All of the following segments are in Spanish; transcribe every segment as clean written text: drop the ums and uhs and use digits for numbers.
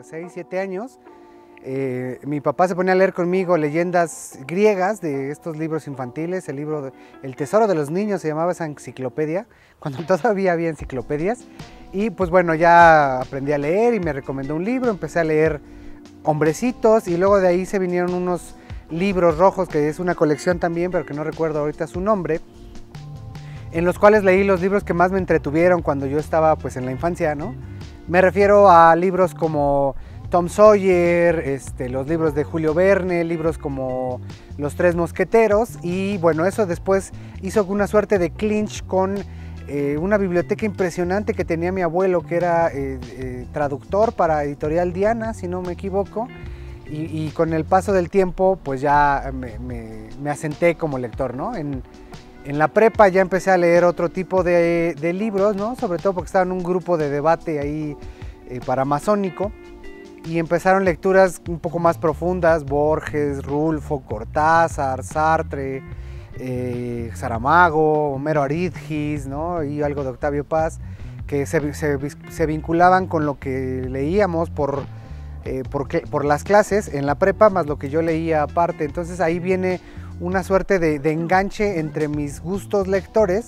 6, 7 años, mi papá se ponía a leer conmigo leyendas griegas de estos libros infantiles, El Tesoro de los Niños se llamaba esa enciclopedia, cuando todavía había enciclopedias. Y pues bueno, ya aprendí a leer y me recomendó un libro, empecé a leer Hombrecitos y luego de ahí se vinieron unos libros rojos, que es una colección también, pero que no recuerdo ahorita su nombre, en los cuales leí los libros que más me entretuvieron cuando yo estaba pues en la infancia, ¿no? Me refiero a libros como Tom Sawyer, los libros de Julio Verne, libros como Los Tres Mosqueteros, y bueno, eso después hizo una suerte de clinch con una biblioteca impresionante que tenía mi abuelo, que era traductor para Editorial Diana, si no me equivoco, y con el paso del tiempo pues ya me asenté como lector, ¿no? En la prepa ya empecé a leer otro tipo de libros, ¿no? Sobre todo porque estaba en un grupo de debate ahí paramasónico, y empezaron lecturas un poco más profundas: Borges, Rulfo, Cortázar, Sartre, Saramago, Homero Aridgis, ¿no? Y algo de Octavio Paz, que se vinculaban con lo que leíamos por las clases en la prepa, más lo que yo leía aparte. Entonces ahí viene una suerte de enganche entre mis gustos lectores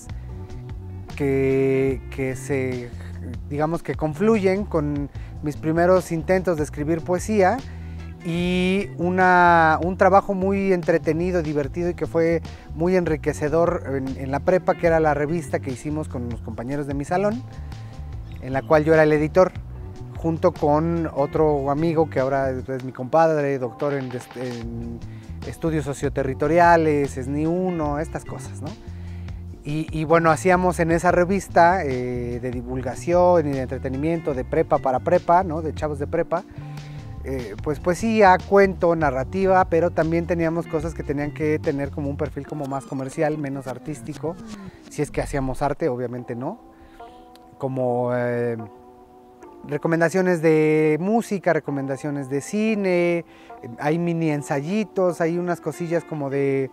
digamos que confluyen con mis primeros intentos de escribir poesía, y un trabajo muy entretenido, divertido, y que fue muy enriquecedor en la prepa, que era la revista que hicimos con los compañeros de mi salón, en la cual yo era el editor, junto con otro amigo que ahora es mi compadre, doctor en estudios socioterritoriales, SNI 1, estas cosas, ¿no? Y bueno, hacíamos en esa revista de divulgación y de entretenimiento, de prepa para prepa, ¿no? De chavos de prepa, pues poesía, cuento, narrativa, pero también teníamos cosas que tenían que tener como un perfil como más comercial, menos artístico, si es que hacíamos arte, obviamente no, como recomendaciones de música, recomendaciones de cine, hay mini ensayitos, hay unas cosillas como de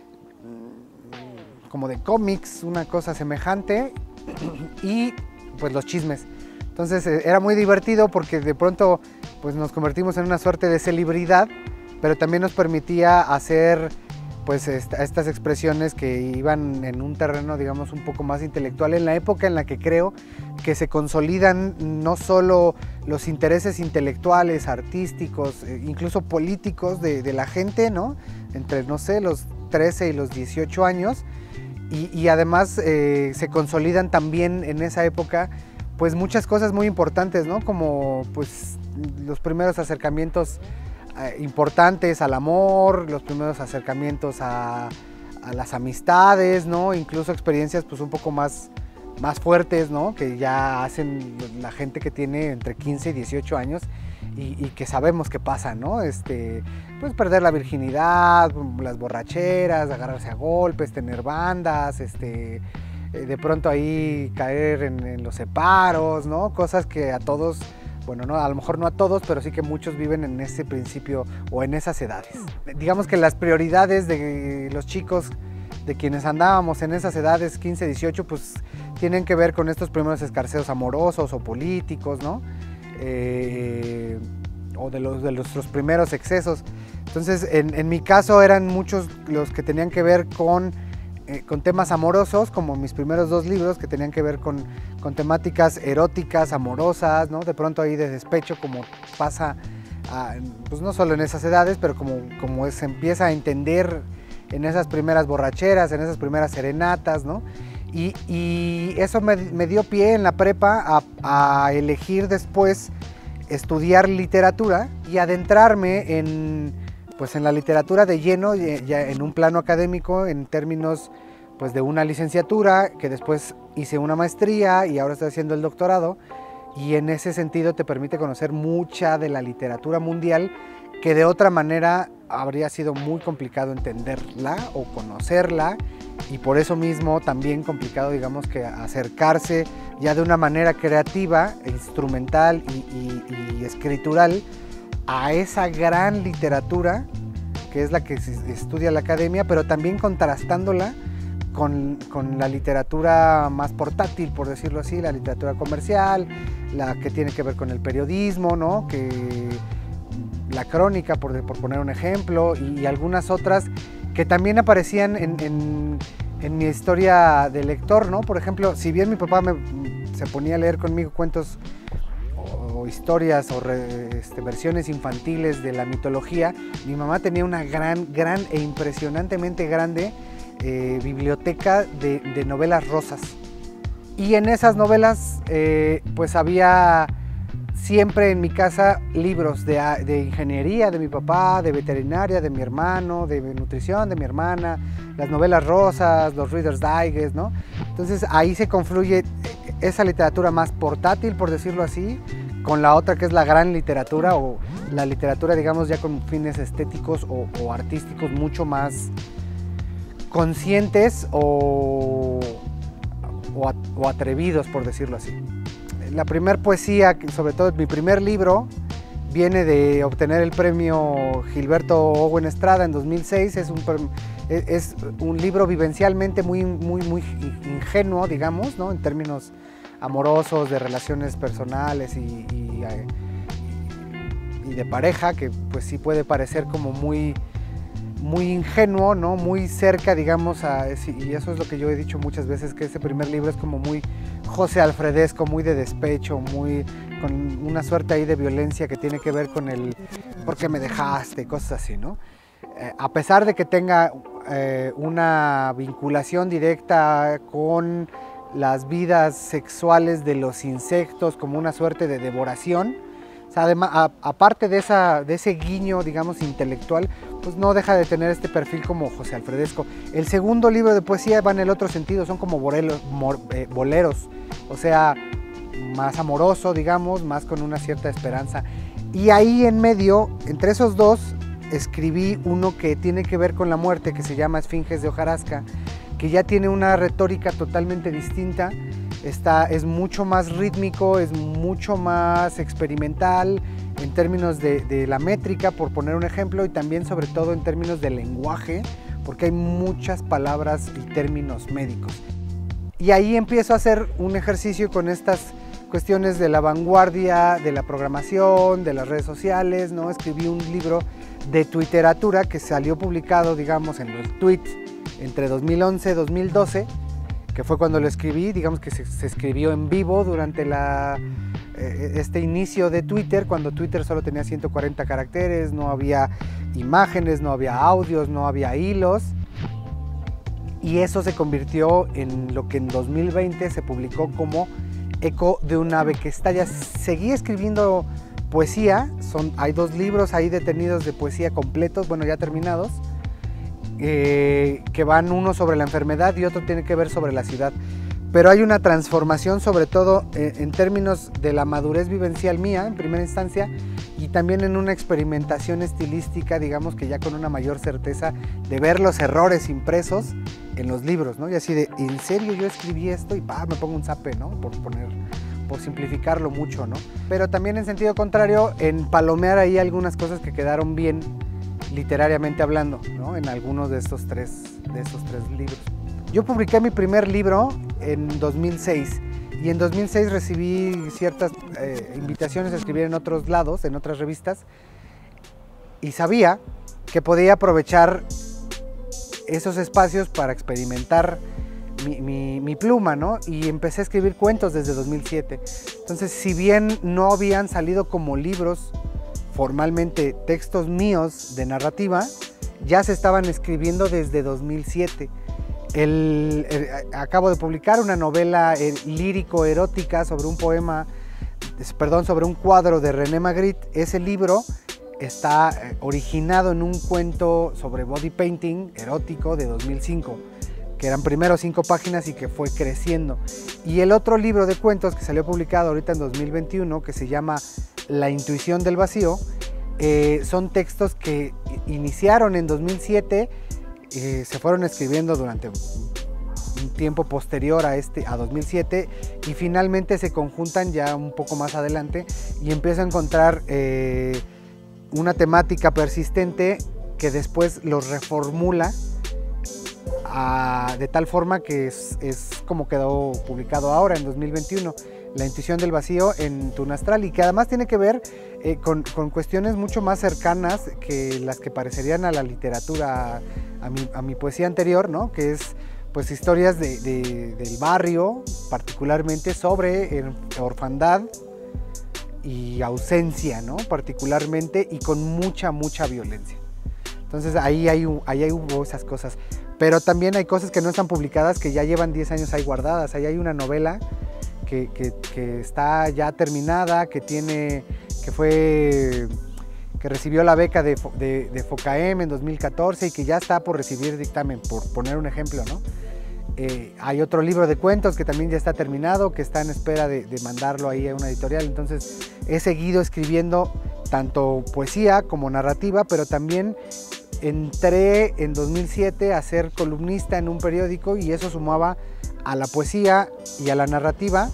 cómics, una cosa semejante, y pues los chismes. Entonces era muy divertido porque de pronto pues nos convertimos en una suerte de celebridad, pero también nos permitía hacer pues estas expresiones que iban en un terreno, digamos, un poco más intelectual, en la época en la que creo que se consolidan no solo los intereses intelectuales, artísticos, incluso políticos de la gente, ¿no? Entre, no sé, los 13 y los 18 años, y además se consolidan también en esa época pues muchas cosas muy importantes, ¿no? Como pues los primeros acercamientos importantes al amor, los primeros acercamientos a las amistades, ¿no? Incluso experiencias pues un poco más fuertes, ¿no? Que ya hacen la gente que tiene entre 15 y 18 años y que sabemos que pasa, ¿no? Pues perder la virginidad, las borracheras, agarrarse a golpes, tener bandas, de pronto ahí caer en los separos, ¿no? Cosas que a todos, bueno, no, a lo mejor no a todos, pero sí que muchos viven en ese principio o en esas edades. Digamos que las prioridades de los chicos, de quienes andábamos en esas edades, 15, 18, pues tienen que ver con estos primeros escarceos amorosos o políticos, ¿no? O de los primeros excesos. Entonces, en mi caso eran muchos los que tenían que ver con temas amorosos, como mis primeros 2 libros, que tenían que ver con temáticas eróticas, amorosas, ¿no? De pronto ahí de despecho, como pasa, pues no solo en esas edades, pero como se empieza a entender en esas primeras borracheras, en esas primeras serenatas, ¿no? Y eso me dio pie en la prepa a elegir después estudiar literatura y adentrarme en la literatura de lleno, ya en un plano académico, en términos pues de una licenciatura, que después hice una maestría y ahora estoy haciendo el doctorado, y en ese sentido te permite conocer mucha de la literatura mundial que de otra manera habría sido muy complicado entenderla o conocerla, y por eso mismo también complicado, digamos, que acercarse ya de una manera creativa, instrumental y escritural a esa gran literatura que es la que se estudia la academia, pero también contrastándola con la literatura más portátil, por decirlo así, la literatura comercial, la que tiene que ver con el periodismo, ¿no? La crónica, por poner un ejemplo, y algunas otras que también aparecían en mi historia de lector, ¿no? Por ejemplo, si bien mi papá se ponía a leer conmigo cuentos o historias o versiones infantiles de la mitología, mi mamá tenía una gran e impresionantemente grande biblioteca de novelas rosas. Y en esas novelas pues había siempre en mi casa libros de ingeniería de mi papá, de veterinaria de mi hermano, de nutrición de mi hermana, las novelas rosas, los Reader's Digest, ¿no? Entonces ahí se confluye esa literatura más portátil, por decirlo así, con la otra que es la gran literatura, o la literatura, digamos, ya con fines estéticos o artísticos mucho más conscientes o atrevidos, por decirlo así. La primera poesía, sobre todo mi primer libro, viene de obtener el premio Gilberto Owen Estrada en 2006. Es un libro vivencialmente muy ingenuo, digamos, ¿no? En términos amorosos, de relaciones personales y de pareja, que pues sí puede parecer como muy ingenuo, ¿no? Muy cerca, digamos, y eso es lo que yo he dicho muchas veces, que ese primer libro es como muy José Alfredesco, muy de despecho, con una suerte ahí de violencia que tiene que ver con el ¿por qué me dejaste? Cosas así, ¿no? A pesar de que tenga una vinculación directa con las vidas sexuales de los insectos, como una suerte de devoración, o sea, además, aparte de ese guiño, digamos, intelectual, pues no deja de tener este perfil como José Alfredesco. El segundo libro de poesía va en el otro sentido, son como boleros, o sea, más amoroso, digamos, más con una cierta esperanza. Y ahí en medio, entre esos dos, escribí uno que tiene que ver con la muerte, que se llama Esfinges de hojarasca, que ya tiene una retórica totalmente distinta. Es mucho más rítmico, es mucho más experimental en términos de la métrica, por poner un ejemplo, y también sobre todo en términos de lenguaje, porque hay muchas palabras y términos médicos. Y ahí empiezo a hacer un ejercicio con estas cuestiones de la vanguardia, de la programación, de las redes sociales, ¿no? Escribí un libro de tuiteratura que salió publicado, digamos, en los tweets entre 2011 y 2012, que fue cuando lo escribí, digamos que se escribió en vivo durante este inicio de Twitter, cuando Twitter solo tenía 140 caracteres, no había imágenes, no había audios, no había hilos, y eso se convirtió en lo que en 2020 se publicó como Eco de un ave que estalla. Seguí escribiendo poesía, hay 2 libros ahí detenidos de poesía completos, bueno, ya terminados, que van uno sobre la enfermedad y otro tiene que ver sobre la ciudad. Pero hay una transformación, sobre todo en términos de la madurez vivencial mía, en primera instancia, y también en una experimentación estilística, digamos que ya con una mayor certeza de ver los errores impresos en los libros, ¿no? Y así de, ¿en serio yo escribí esto? Y me pongo un zape, ¿no? Por simplificarlo mucho, ¿no? Pero también en sentido contrario, en palomear ahí algunas cosas que quedaron bien literariamente hablando, ¿no? En algunos de estos tres libros. Yo publiqué mi primer libro en 2006 y en 2006 recibí ciertas invitaciones a escribir en otros lados, en otras revistas, y sabía que podía aprovechar esos espacios para experimentar mi pluma, ¿no? Y empecé a escribir cuentos desde 2007. Entonces, si bien no habían salido como libros formalmente textos míos de narrativa, ya se estaban escribiendo desde 2007. Acabo de publicar una novela lírico-erótica sobre un sobre un cuadro de René Magritte. Ese libro está originado en un cuento sobre body painting erótico de 2005, que eran primero 5 páginas y que fue creciendo. Y el otro libro de cuentos que salió publicado ahorita en 2021, que se llama La intuición del vacío, son textos que iniciaron en 2007, se fueron escribiendo durante un tiempo posterior a 2007 y finalmente se conjuntan ya un poco más adelante y empiezo a encontrar una temática persistente que después los reformula de tal forma que es como quedó publicado ahora en 2021. La intuición del vacío en Tunastral, y que además tiene que ver con cuestiones mucho más cercanas que las que parecerían a la literatura, a mi poesía anterior, ¿no? Que es pues historias del barrio, particularmente sobre orfandad y ausencia, ¿no? Particularmente, y con mucha violencia. Entonces ahí hubo esas cosas. Pero también hay cosas que no están publicadas, que ya llevan 10 años ahí guardadas. Ahí hay una novela que está ya terminada, que recibió la beca de FOCAEM en 2014 y que ya está por recibir dictamen, por poner un ejemplo, ¿no? Hay otro libro de cuentos que también ya está terminado, que está en espera de mandarlo ahí a una editorial. Entonces he seguido escribiendo tanto poesía como narrativa, pero también entré en 2007 a ser columnista en un periódico, y eso sumaba a la poesía y a la narrativa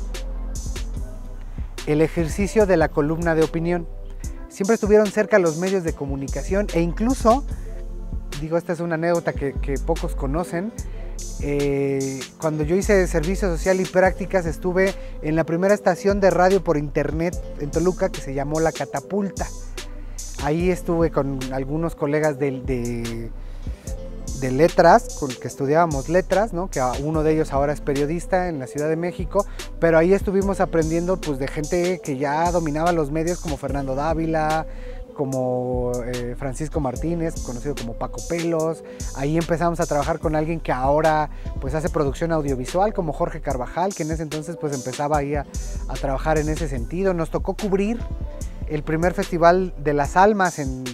el ejercicio de la columna de opinión. Siempre estuvieron cerca los medios de comunicación, e incluso, digo, esta es una anécdota que pocos conocen, cuando yo hice servicio social y prácticas, estuve en la primera estación de radio por internet en Toluca, que se llamó La Catapulta. Ahí estuve con algunos colegas de letras, con que estudiábamos letras, ¿no? Que uno de ellos ahora es periodista en la Ciudad de México, pero ahí estuvimos aprendiendo pues de gente que ya dominaba los medios, como Fernando Dávila, como Francisco Martínez, conocido como Paco Pelos. Ahí empezamos a trabajar con alguien que ahora pues hace producción audiovisual, como Jorge Carvajal, que en ese entonces pues empezaba ahí a trabajar en ese sentido. Nos tocó cubrir el primer Festival de las Almas en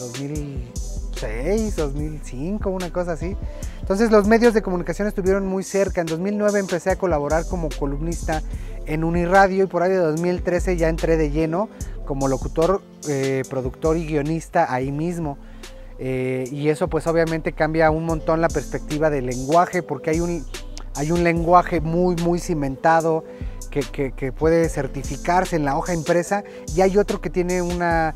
2006, 2005, una cosa así. Entonces los medios de comunicación estuvieron muy cerca. En 2009 empecé a colaborar como columnista en Uniradio, y por ahí de 2013 ya entré de lleno como locutor, productor y guionista ahí mismo. Y eso pues obviamente cambia un montón la perspectiva del lenguaje, porque hay un lenguaje muy cimentado que puede certificarse en la hoja impresa, y hay otro que tiene una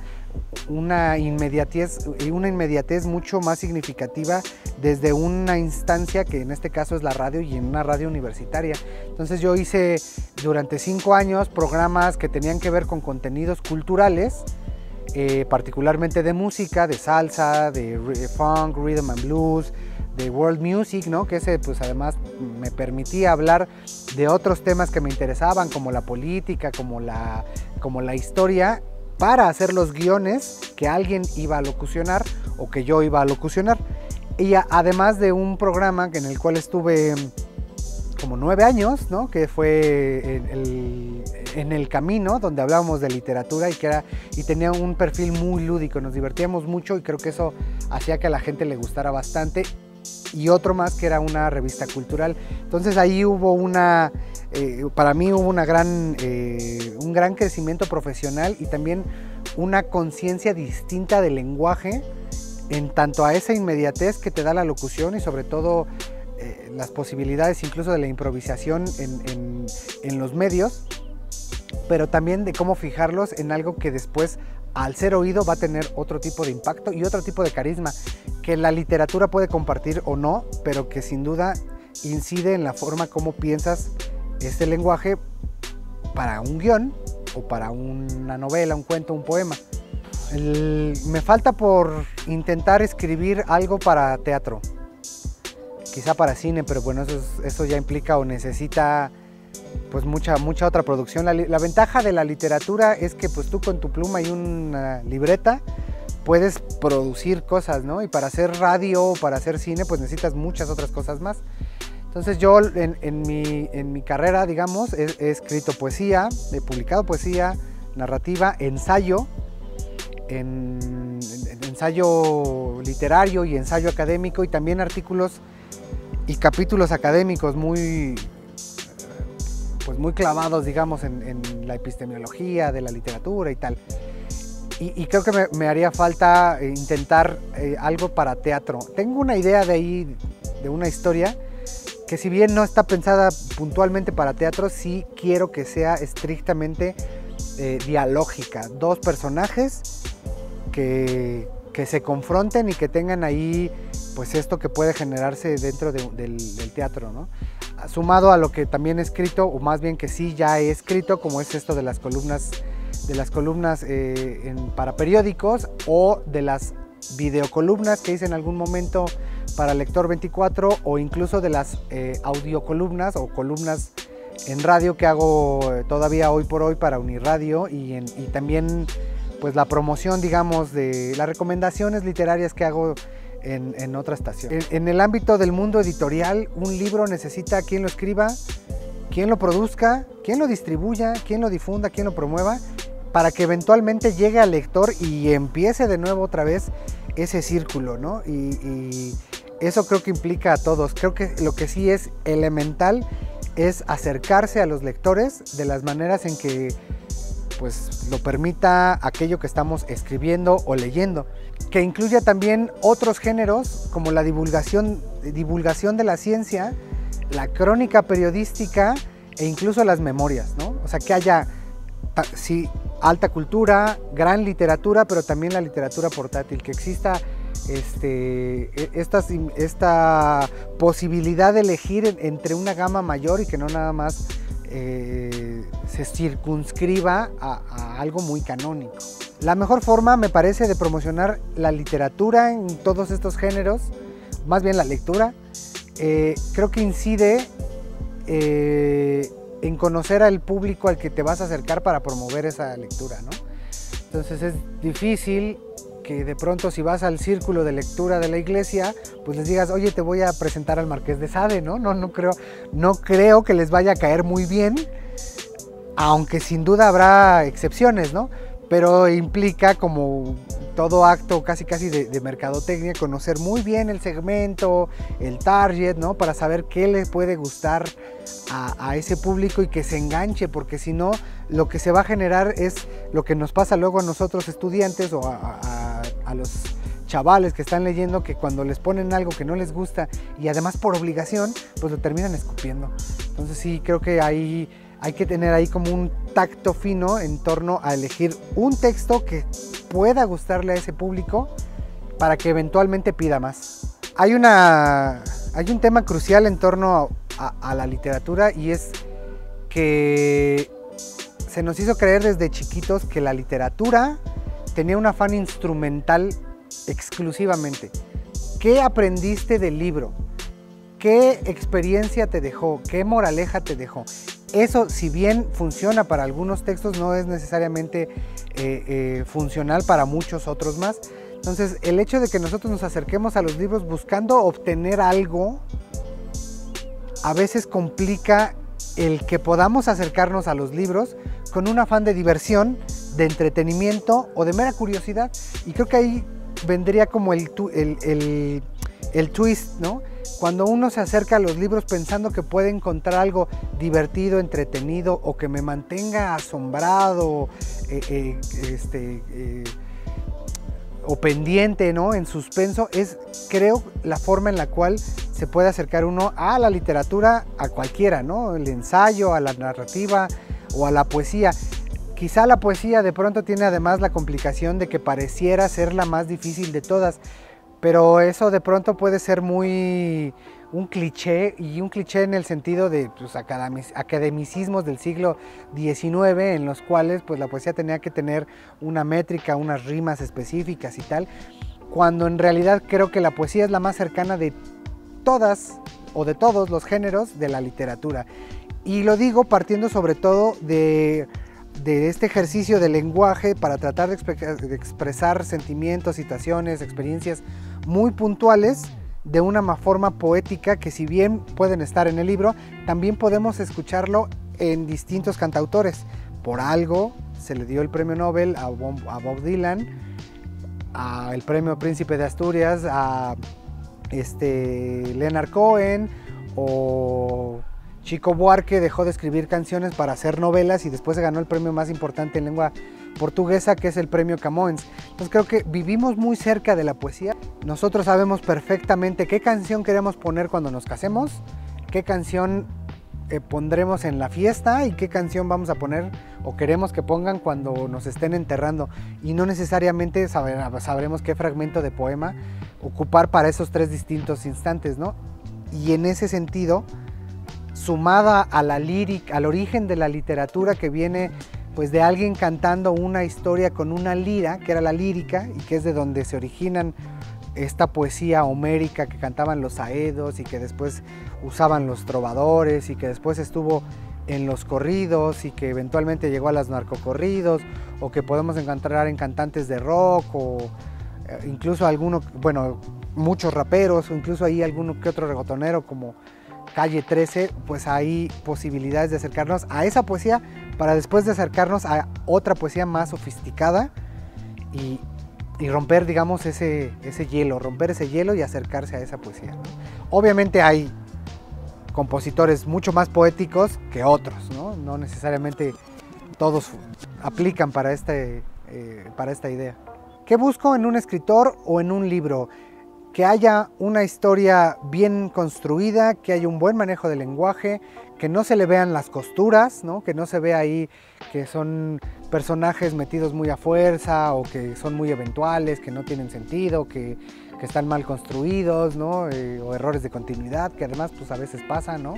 inmediatez mucho más significativa desde una instancia que en este caso es la radio, y en una radio universitaria. Entonces yo hice durante 5 años programas que tenían que ver con contenidos culturales, particularmente de música, de salsa, de funk, rhythm and blues, de world music, ¿no? Que ese pues además me permitía hablar de otros temas que me interesaban, como la política, como la historia, para hacer los guiones que alguien iba a locucionar o que yo iba a locucionar. Y además de un programa en el cual estuve como 9 años, ¿no? Que fue en El Camino, donde hablábamos de literatura, y tenía un perfil muy lúdico. Nos divertíamos mucho, y creo que eso hacía que a la gente le gustara bastante. Y otro más, que era una revista cultural. Entonces ahí hubo para mí hubo un gran crecimiento profesional, y también una conciencia distinta del lenguaje, en tanto a esa inmediatez que te da la locución, y sobre todo las posibilidades incluso de la improvisación en los medios, pero también de cómo fijarlos en algo que después, al ser oído, va a tener otro tipo de impacto y otro tipo de carisma, que la literatura puede compartir o no, pero que sin duda incide en la forma como piensas este lenguaje para un guión, o para una novela, un cuento, un poema. Me falta por intentar escribir algo para teatro, quizá para cine, pero bueno, eso ya implica o necesita pues mucha otra producción. La ventaja de la literatura es que pues tú con tu pluma y una libreta puedes producir cosas, ¿no? Y para hacer radio o para hacer cine pues necesitas muchas otras cosas más. Entonces yo en mi carrera, digamos, he escrito poesía, he publicado poesía, narrativa, ensayo literario y ensayo académico, y también artículos y capítulos académicos muy clavados, digamos, en la epistemología de la literatura y tal. Y creo que me haría falta intentar algo para teatro. Tengo una idea de una historia que, si bien no está pensada puntualmente para teatro, sí quiero que sea estrictamente dialógica. 2 personajes que se confronten y que tengan ahí pues esto que puede generarse dentro del teatro, ¿no? sumado a lo que también he escrito, o más bien que sí ya he escrito, como es esto de las columnas para periódicos, o de las videocolumnas que hice en algún momento para Lector 24, o incluso de las audiocolumnas o columnas en radio que hago todavía hoy por hoy para Uniradio, y también pues la promoción, digamos, de las recomendaciones literarias que hago en otra estación. En el ámbito del mundo editorial, un libro necesita quien lo escriba, quien lo produzca, quien lo distribuya, quien lo difunda, quien lo promueva, para que eventualmente llegue al lector y empiece de nuevo otra vez ese círculo, ¿no? Y eso creo que implica a todos. Creo que lo que sí es elemental es acercarse a los lectores de las maneras en que pues lo permita aquello que estamos escribiendo o leyendo, que incluya también otros géneros como la divulgación de la ciencia, la crónica periodística e incluso las memorias, ¿no? O sea, que haya, sí, alta cultura, gran literatura, pero también la literatura portátil, que exista esta posibilidad de elegir entre una gama mayor y que no nada más se circunscriba a algo muy canónico. La mejor forma, me parece, de promocionar la literatura en todos estos géneros, más bien la lectura, creo que incide en conocer al público al que te vas a acercar para promover esa lectura, ¿no? Entonces es difícil que de pronto, si vas al círculo de lectura de la iglesia, pues les digas, oye, te voy a presentar al Marqués de Sade, ¿no? No creo que les vaya a caer muy bien, aunque sin duda habrá excepciones, ¿no? Pero implica, como todo acto casi de mercadotecnia, conocer muy bien el segmento, el target, ¿no? Para saber qué le puede gustar a ese público y que se enganche, porque si no, lo que se va a generar es lo que nos pasa luego a nosotros estudiantes o a los chavales que están leyendo, que cuando les ponen algo que no les gusta y además por obligación, pues lo terminan escupiendo. Entonces sí, creo que hay que tener ahí como un tacto fino en torno a elegir un texto que pueda gustarle a ese público para que eventualmente pida más. Hay un tema crucial en torno a la literatura, y es que se nos hizo creer desde chiquitos que la literatura tenía un afán instrumental exclusivamente. ¿Qué aprendiste del libro? ¿Qué experiencia te dejó? ¿Qué moraleja te dejó? Eso, si bien funciona para algunos textos, no es necesariamente funcional para muchos otros más. Entonces, el hecho de que nosotros nos acerquemos a los libros buscando obtener algo, a veces complica el que podamos acercarnos a los libros con un afán de diversión, de entretenimiento o de mera curiosidad. Y creo que ahí vendría como el twist, ¿no? Cuando uno se acerca a los libros pensando que puede encontrar algo divertido, entretenido, o que me mantenga asombrado o pendiente, ¿no? En suspenso, es, creo, la forma en la cual se puede acercar uno a la literatura, a cualquiera, ¿no? El ensayo, a la narrativa o a la poesía. Quizá la poesía de pronto tiene además la complicación de que pareciera ser la más difícil de todas, pero eso de pronto puede ser muy un cliché, y un cliché en el sentido de pues, academicismos del siglo XIX, en los cuales pues, la poesía tenía que tener una métrica, unas rimas específicas y tal, cuando en realidad creo que la poesía es la más cercana de todas o de todos los géneros de la literatura. Y lo digo partiendo sobre todo de este ejercicio de lenguaje para tratar de expresar sentimientos, situaciones, experiencias muy puntuales de una forma poética, que si bien pueden estar en el libro, también podemos escucharlo en distintos cantautores. Por algo se le dio el premio Nobel a Bob Dylan, el premio Príncipe de Asturias a Leonard Cohen, o Chico Buarque dejó de escribir canciones para hacer novelas y después se ganó el premio más importante en lengua portuguesa, que es el premio Camões. Entonces creo que vivimos muy cerca de la poesía. Nosotros sabemos perfectamente qué canción queremos poner cuando nos casemos, qué canción pondremos en la fiesta y qué canción vamos a poner o queremos que pongan cuando nos estén enterrando, y no necesariamente sabremos qué fragmento de poema ocupar para esos tres distintos instantes, ¿no? Y en ese sentido sumada a la lírica, al origen de la literatura que viene pues de alguien cantando una historia con una lira, que era la lírica, y que es de donde se originan esta poesía homérica que cantaban los aedos y que después usaban los trovadores y que después estuvo en los corridos y que eventualmente llegó a los narcocorridos, o que podemos encontrar en cantantes de rock o incluso muchos raperos, o incluso ahí alguno que otro reggaetonero como Calle 13, pues hay posibilidades de acercarnos a esa poesía para después de acercarnos a otra poesía más sofisticada y romper, digamos, ese hielo y acercarse a esa poesía, ¿no? Obviamente hay compositores mucho más poéticos que otros, ¿no? No necesariamente todos aplican para esta idea. ¿Qué busco en un escritor o en un libro? Que haya una historia bien construida, que haya un buen manejo del lenguaje, que no se le vean las costuras, ¿no? Que no se vea ahí que son personajes metidos muy a fuerza o que son muy eventuales, que no tienen sentido, que están mal construidos, ¿no? O errores de continuidad, que además pues a veces pasan, ¿no?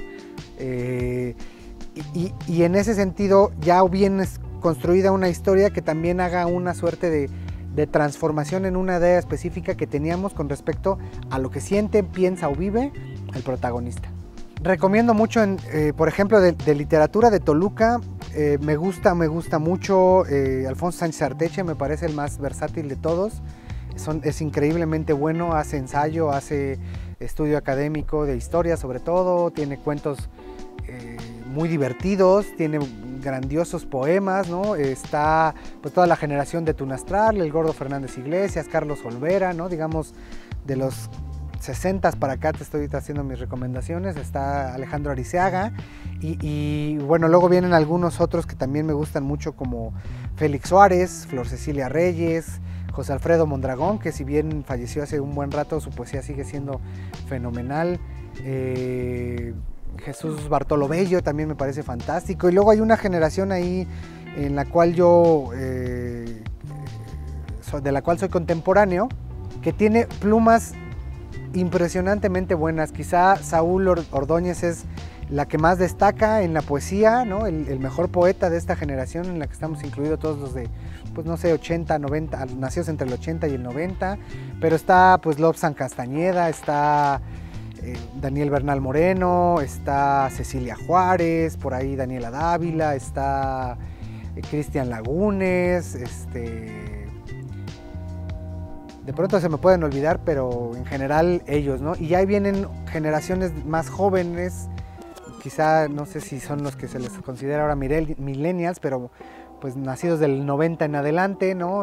Y en ese sentido ya bien construida una historia que también haga una suerte de transformación en una idea específica que teníamos con respecto a lo que siente, piensa o vive el protagonista. Recomiendo mucho, por ejemplo, de literatura de Toluca, me gusta mucho Alfonso Sánchez Arteche, me parece el más versátil de todos. Es increíblemente bueno, hace ensayo, hace estudio académico de historia sobre todo, tiene cuentos muy divertidos, tiene grandiosos poemas, ¿no? Está pues toda la generación de Tunastral, el Gordo Fernández Iglesias, Carlos Olvera, ¿no? Digamos, de los 60 para acá te estoy haciendo mis recomendaciones, está Alejandro Ariceaga y bueno, luego vienen algunos otros que también me gustan mucho como Félix Suárez, Flor Cecilia Reyes, José Alfredo Mondragón, que si bien falleció hace un buen rato, su poesía sigue siendo fenomenal. Jesús Bartolo Bello también me parece fantástico. Y luego hay una generación ahí en la cual de la cual soy contemporáneo, que tiene plumas impresionantemente buenas. Quizá Saúl Ordóñez es la que más destaca en la poesía, ¿no? El mejor poeta de esta generación en la que estamos incluidos todos los de, pues no sé, 80, 90, nacidos entre el 80 y el 90, pero está pues Lobsang Castañeda, está Daniel Bernal Moreno, está Cecilia Juárez, por ahí Daniela Dávila, está Cristian Lagunes, de pronto se me pueden olvidar, pero en general ellos, ¿no? Y ya vienen generaciones más jóvenes, quizá no sé si son los que se les considera ahora millennials, pero pues nacidos del 90 en adelante, ¿no?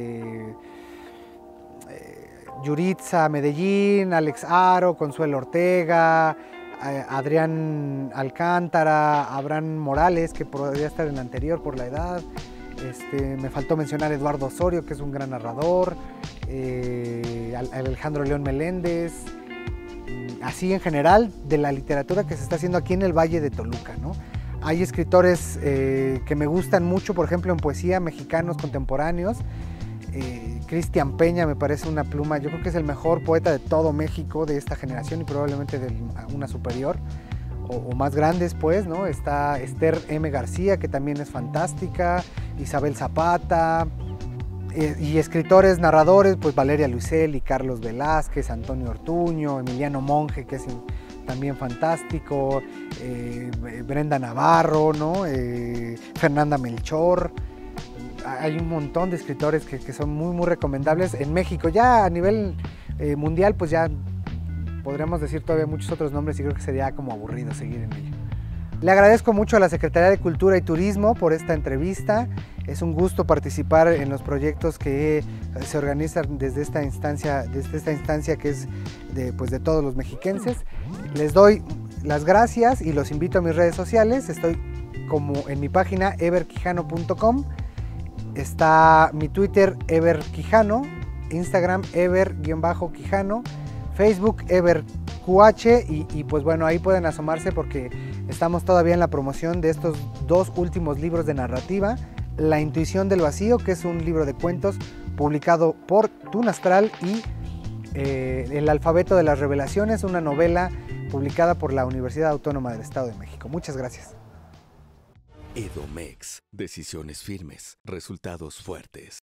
Yuritza Medellín, Alex Aro, Consuelo Ortega, Adrián Alcántara, Abraham Morales, que podría estar en la anterior por la edad. Me faltó mencionar a Eduardo Osorio, que es un gran narrador, Alejandro León Meléndez, así en general de la literatura que se está haciendo aquí en el Valle de Toluca, ¿no? Hay escritores que me gustan mucho, por ejemplo en poesía, mexicanos contemporáneos. Cristian Peña me parece una pluma, yo creo que es el mejor poeta de todo México de esta generación y probablemente de una superior o más grandes, pues, ¿no? Está Esther M. García, que también es fantástica, Isabel Zapata, y escritores, narradores, pues Valeria Luisel y Carlos Velázquez, Antonio Ortuño, Emiliano Monge, que es también fantástico, Brenda Navarro, ¿no? Fernanda Melchor. Hay un montón de escritores que son muy recomendables en México. Ya a nivel mundial, pues ya podríamos decir todavía muchos otros nombres y creo que sería como aburrido seguir en ello. Le agradezco mucho a la Secretaría de Cultura y Turismo por esta entrevista. Es un gusto participar en los proyectos que se organizan desde esta instancia que es de todos los mexiquenses. Les doy las gracias y los invito a mis redes sociales. Estoy como en mi página everquijano.com. Está mi Twitter everquijano, Instagram ever_quijano, Facebook everqh y pues bueno, ahí pueden asomarse porque estamos todavía en la promoción de estos dos últimos libros de narrativa. La intuición del vacío, que es un libro de cuentos publicado por Tunastral, y El alfabeto de las revelaciones, una novela publicada por la Universidad Autónoma del Estado de México. Muchas gracias. Edomex. Decisiones firmes, resultados fuertes.